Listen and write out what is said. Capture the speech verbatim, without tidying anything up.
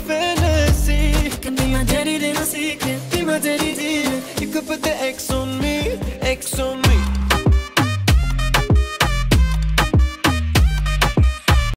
fantasy. Can be my daddy, then I see it. Be my daddy, then you could put the